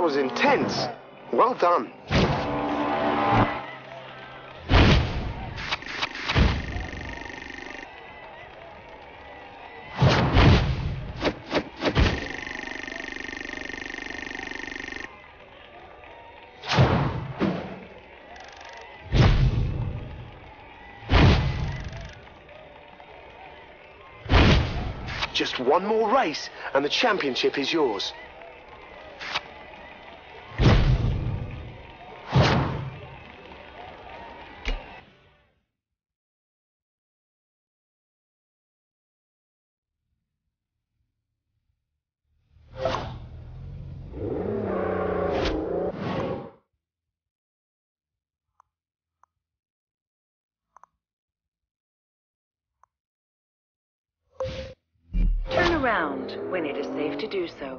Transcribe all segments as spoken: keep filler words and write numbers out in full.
was intense. Well done. Just one more race and the championship is yours. Around when it is safe to do so.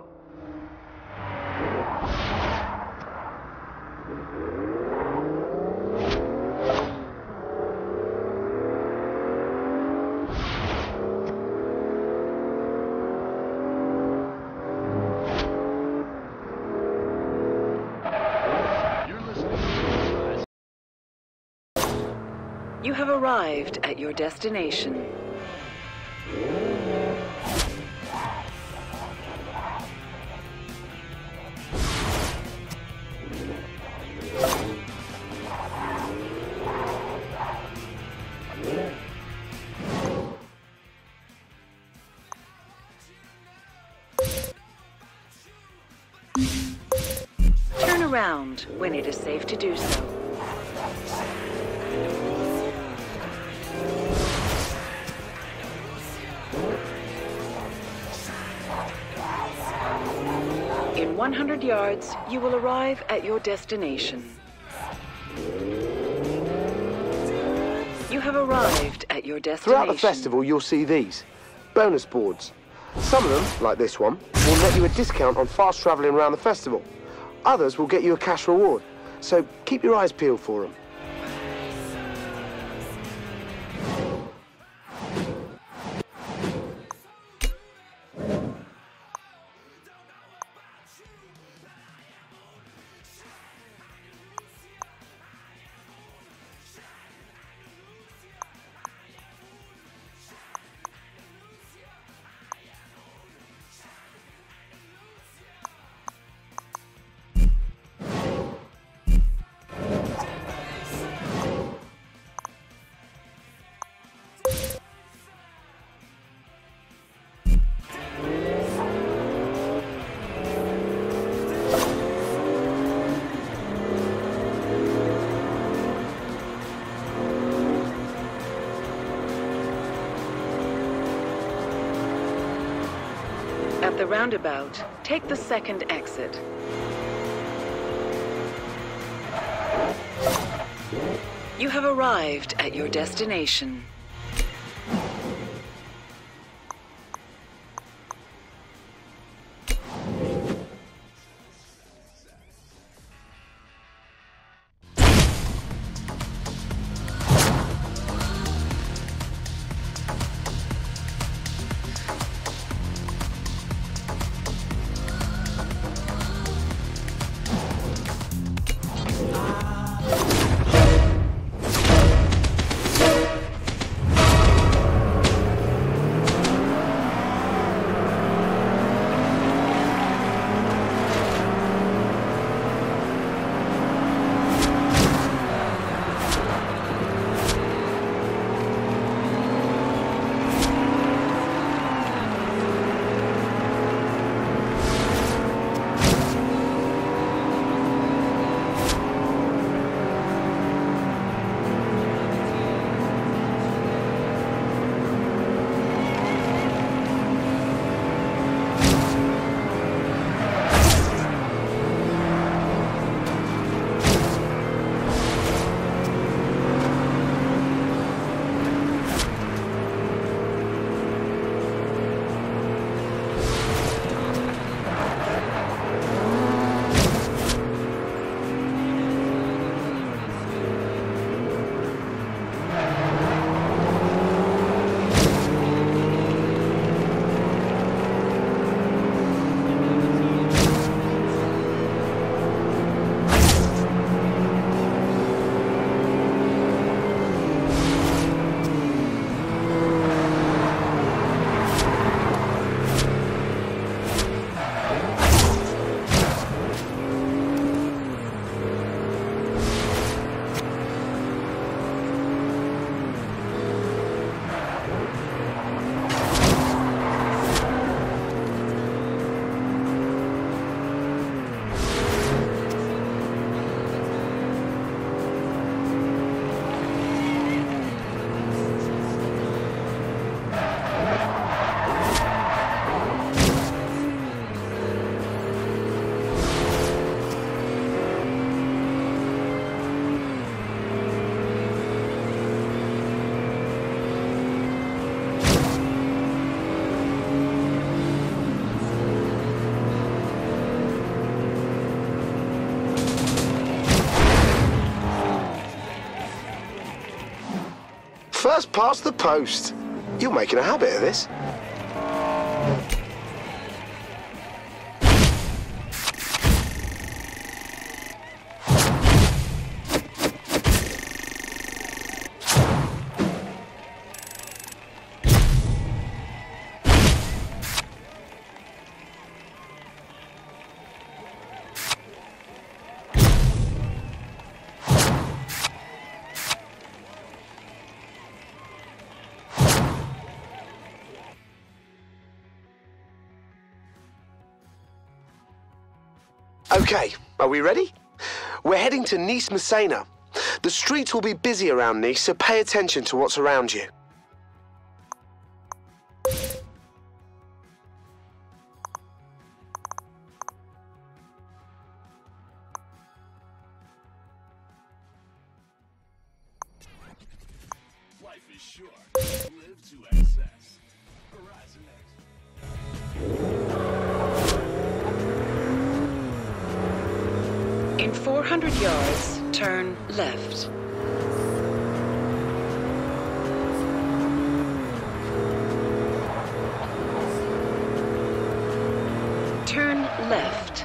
You have arrived at your destination. Turn around when it is safe to do so. In one hundred yards, you will arrive at your destination. You have arrived at your destination. Throughout the festival, you'll see these bonus boards. Some of them, like this one, will net you a discount on fast travelling around the festival. Others will get you a cash reward, so keep your eyes peeled for them. At the roundabout, take the second exit. You have arrived at your destination. First past the post. You're making a habit of this. Okay, are we ready? We're heading to Nice Messina. The streets will be busy around Nice, so pay attention to what's around you. Life is short. Live to excess. Horizon X. In four hundred yards, turn left. Turn left.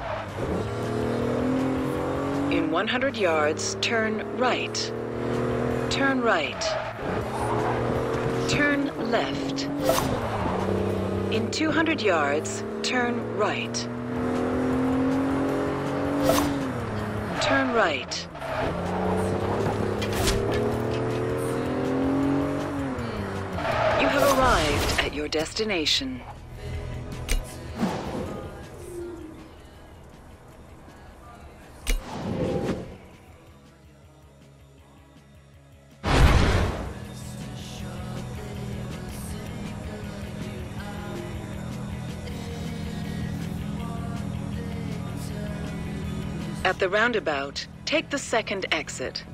In one hundred yards, turn right. Turn right. Turn left. In two hundred yards, turn right. Turn right. You have arrived at your destination. At the roundabout, take the second exit.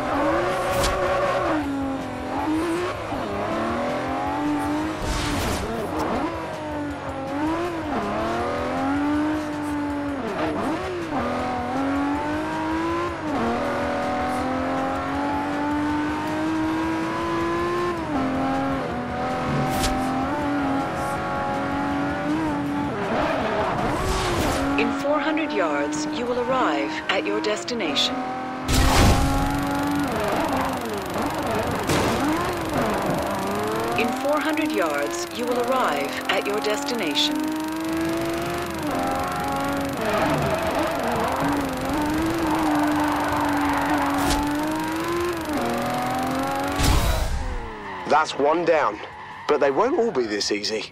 In four hundred yards, you will arrive at your destination. In four hundred yards, you will arrive at your destination. That's one down, but they won't all be this easy.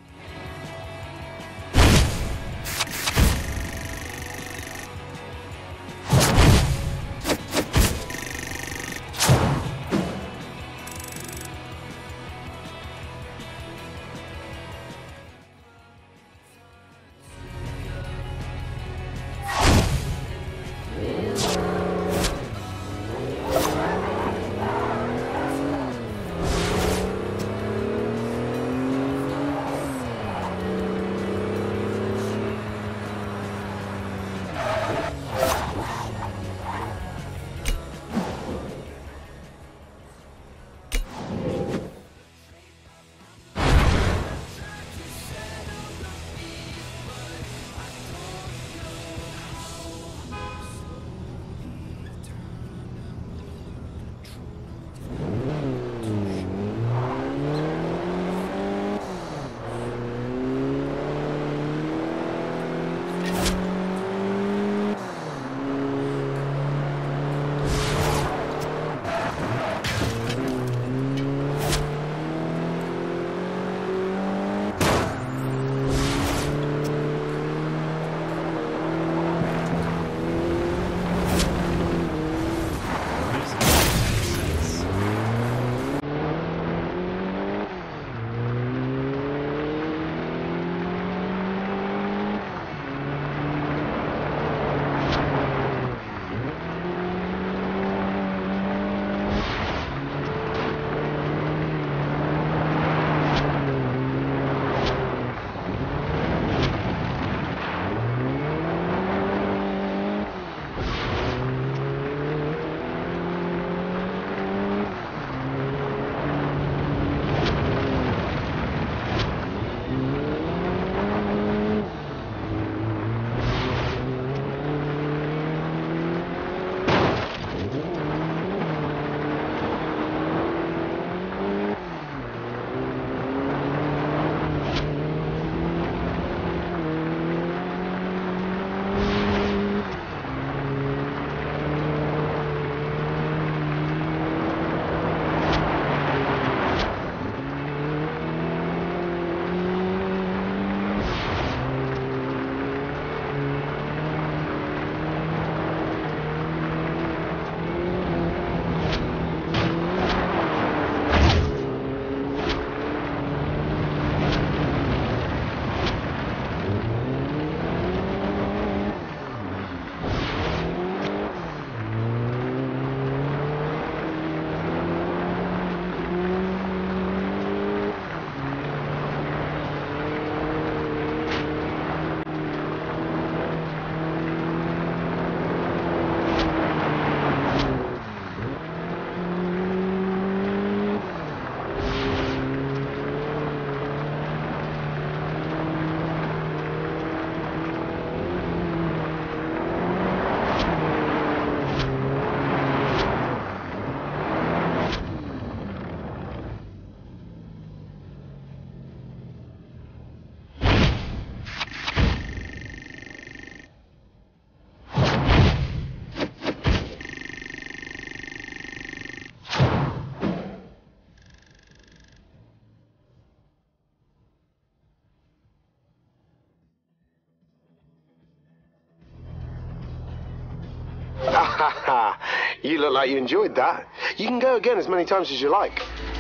Ha ha! You look like you enjoyed that. You can go again as many times as you like.